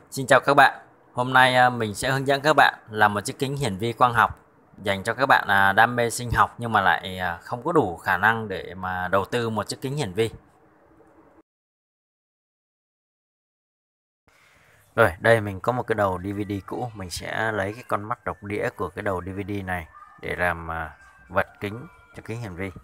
Xin chào các bạn. Hôm nay mình sẽ hướng dẫn các bạn làm một chiếc kính hiển vi quang học dành cho các bạn đam mê sinh học nhưng mà lại không có đủ khả năng để mà đầu tư một chiếc kính hiển vi. Rồi, đây mình có một cái đầu DVD cũ, mình sẽ lấy cái con mắt độc đĩa của cái đầu DVD này để làm vật kính cho kính hiển vi.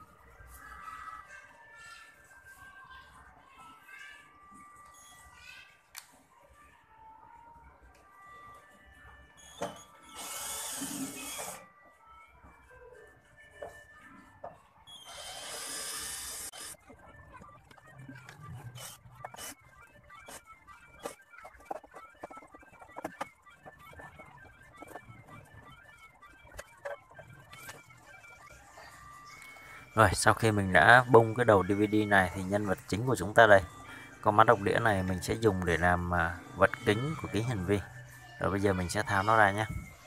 Rồi, sau khi mình đã bung cái đầu DVD này thì nhân vật chính của chúng ta đây. Con mắt độc đĩa này mình sẽ dùng để làm vật kính của kính hiển vi. Rồi bây giờ mình sẽ tháo nó ra nhé.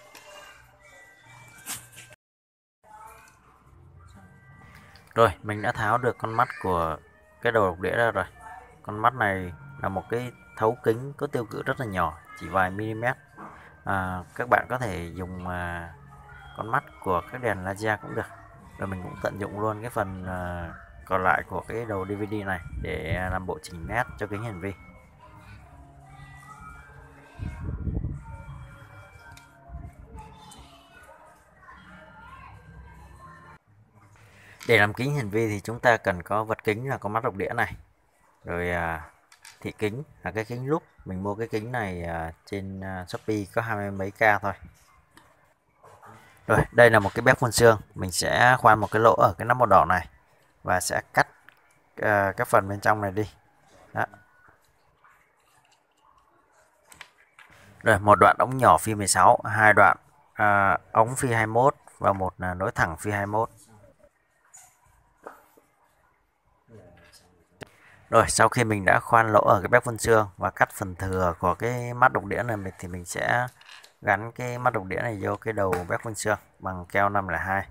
Rồi, mình đã tháo được con mắt của cái đầu độc đĩa ra rồi. Con mắt này là một cái thấu kính có tiêu cự rất là nhỏ, chỉ vài mm. Các bạn có thể dùng con mắt của các đèn laser cũng được. Rồi mình cũng tận dụng luôn cái phần còn lại của cái đầu DVD này để làm bộ chỉnh nét cho kính hiển vi. Để làm kính hiển vi thì chúng ta cần có vật kính là con mắt độc đĩa này. Rồi thị kính là cái kính lúp. Mình mua cái kính này trên Shopee có 20 mấy k thôi. Rồi, đây là một cái bếp phun sương. Mình sẽ khoan một cái lỗ ở cái nắp màu đỏ này và sẽ cắt cái phần bên trong này đi. Đó. Rồi, một đoạn ống nhỏ phi 16, hai đoạn ống phi 21 và một là nối thẳng phi 21. Rồi, sau khi mình đã khoan lỗ ở cái bếp phun sương và cắt phần thừa của cái mắt độc đĩa này thì mình sẽ gắn cái mắt độc đĩa này vô cái đầu bếp phun sương bằng keo 502.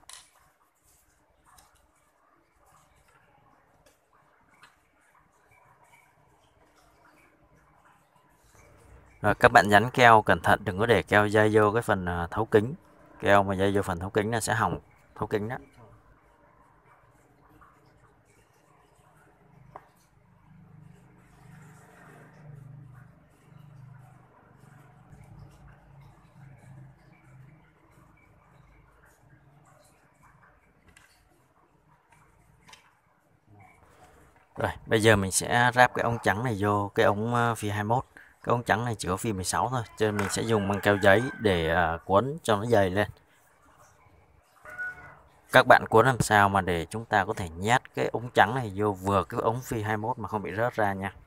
Rồi, các bạn dán keo cẩn thận, đừng có để keo dây vô cái phần thấu kính. Keo mà dây vô phần thấu kính là sẽ hỏng thấu kính đó. Rồi, bây giờ mình sẽ ráp cái ống trắng này vô cái ống phi 21. Cái ống trắng này chỉ có phi 16 thôi, cho nên mình sẽ dùng băng keo giấy để cuốn cho nó dày lên. Các bạn cuốn làm sao mà để chúng ta có thể nhét cái ống trắng này vô vừa cái ống phi 21 mà không bị rớt ra nha.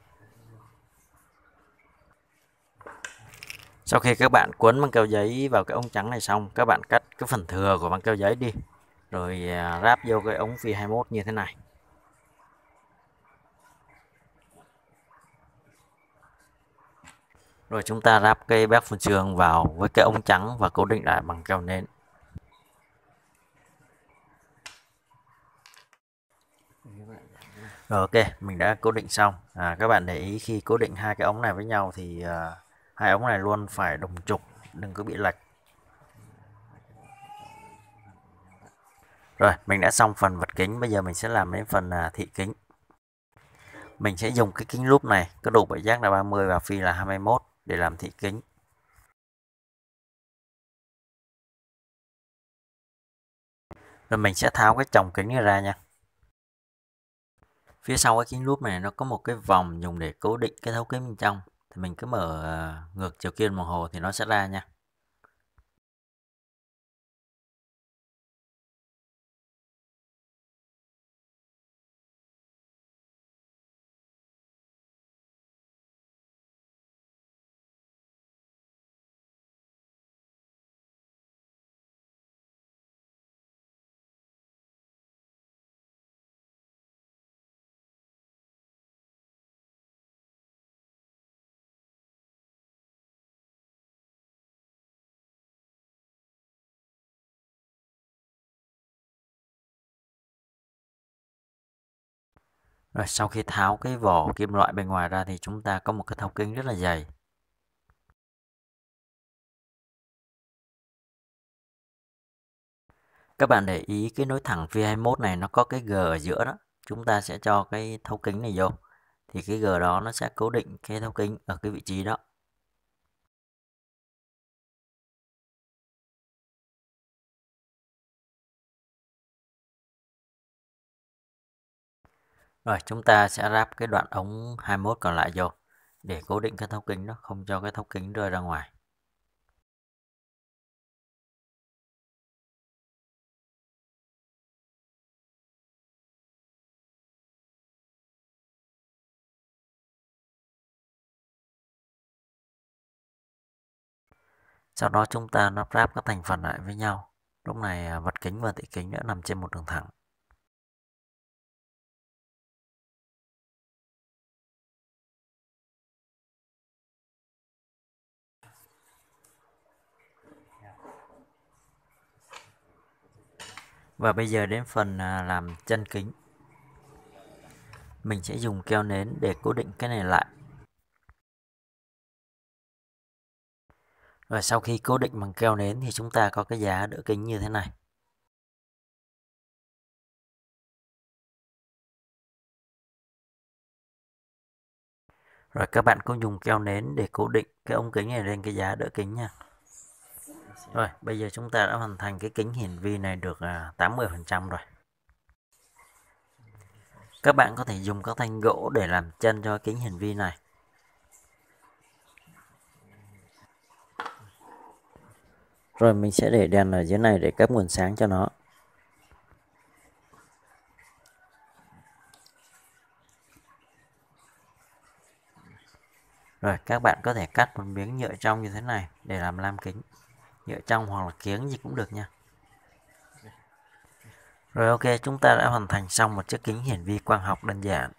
Sau khi các bạn cuốn băng keo giấy vào cái ống trắng này xong, các bạn cắt cái phần thừa của băng keo giấy đi, rồi ráp vô cái ống phi 21 như thế này. Rồi chúng ta ráp cây bếp phun sương vào với cái ống trắng và cố định lại bằng keo nến. Rồi ok, mình đã cố định xong. Các bạn để ý khi cố định hai cái ống này với nhau thì hai ống này luôn phải đồng trục, đừng có bị lệch. Rồi, mình đã xong phần vật kính, bây giờ mình sẽ làm đến phần thị kính. Mình sẽ dùng cái kính lúp này, có độ bảy giác là 30 và phi là 21 để làm thị kính. Rồi mình sẽ tháo cái chồng kính này ra nha. Phía sau cái kính lúp này nó có một cái vòng dùng để cố định cái thấu kính bên trong. Thì mình cứ mở ngược chiều kim đồng hồ thì nó sẽ ra nha. Rồi sau khi tháo cái vỏ kim loại bên ngoài ra thì chúng ta có một cái thấu kính rất là dày. Các bạn để ý cái nối thẳng V21 này nó có cái G ở giữa đó. Chúng ta sẽ cho cái thấu kính này vô. Thì cái G đó nó sẽ cố định cái thấu kính ở cái vị trí đó. Rồi chúng ta sẽ ráp cái đoạn ống 21 còn lại vô để cố định cái thấu kính đó, không cho cái thấu kính rơi ra ngoài. Sau đó chúng ta lắp ráp các thành phần lại với nhau. Lúc này vật kính và tỉ kính đã nằm trên một đường thẳng. Và bây giờ đến phần làm chân kính. Mình sẽ dùng keo nến để cố định cái này lại. Và sau khi cố định bằng keo nến thì chúng ta có cái giá đỡ kính như thế này. Rồi các bạn cũng dùng keo nến để cố định cái ống kính này lên cái giá đỡ kính nha. Rồi bây giờ chúng ta đã hoàn thành cái kính hiển vi này được 80% rồi. Các bạn có thể dùng các thanh gỗ để làm chân cho kính hiển vi này. Rồi mình sẽ để đèn ở dưới này để cấp nguồn sáng cho nó. Rồi các bạn có thể cắt một miếng nhựa trong như thế này để làm lam kính. Nhựa trong hoặc là kiếng gì cũng được nha. Rồi ok, chúng ta đã hoàn thành xong một chiếc kính hiển vi quang học đơn giản.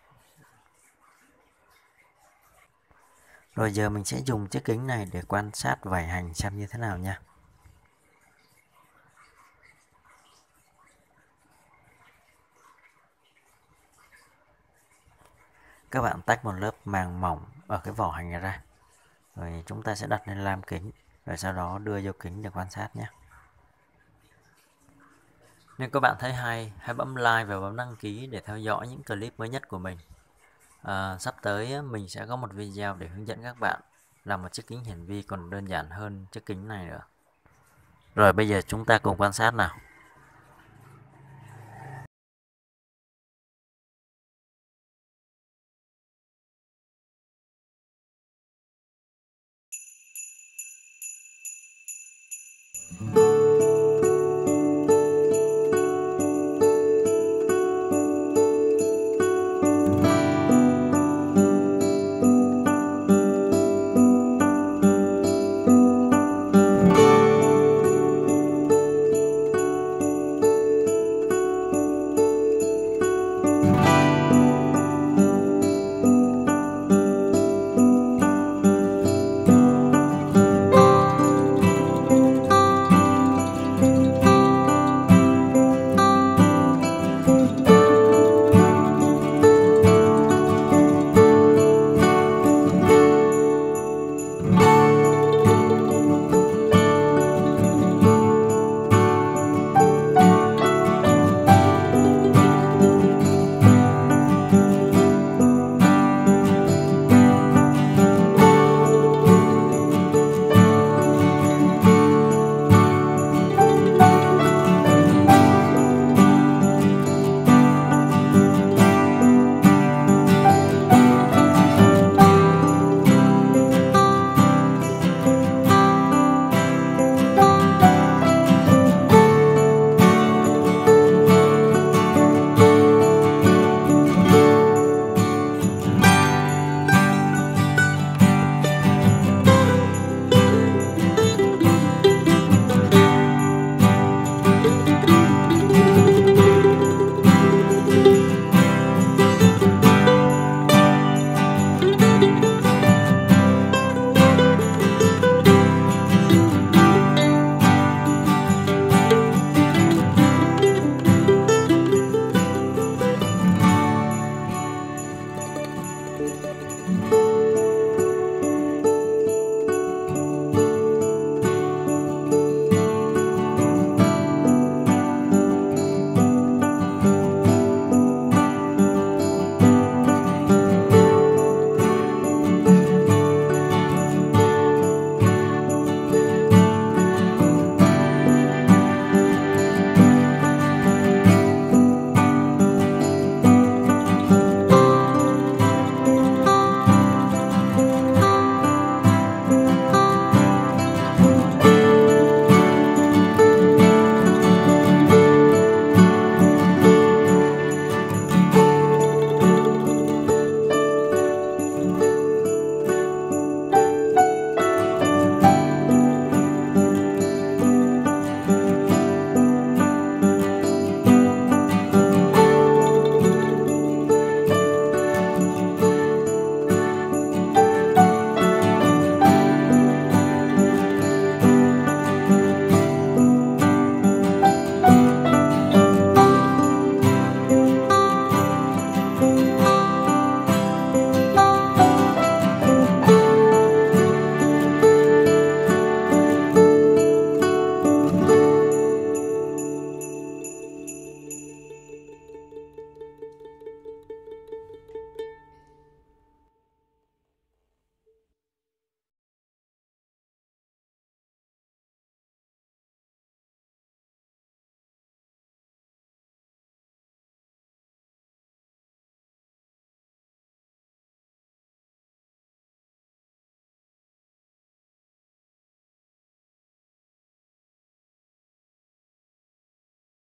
Rồi giờ mình sẽ dùng chiếc kính này để quan sát vải hành xem như thế nào nha. Các bạn tách một lớp màng mỏng ở cái vỏ hành này ra. Rồi chúng ta sẽ đặt lên lam kính. Rồi sau đó đưa vô kính để quan sát nhé. Nếu các bạn thấy hay, hãy bấm like và bấm đăng ký để theo dõi những clip mới nhất của mình. Sắp tới mình sẽ có một video để hướng dẫn các bạn làm một chiếc kính hiển vi còn đơn giản hơn chiếc kính này nữa. Rồi bây giờ chúng ta cùng quan sát nào.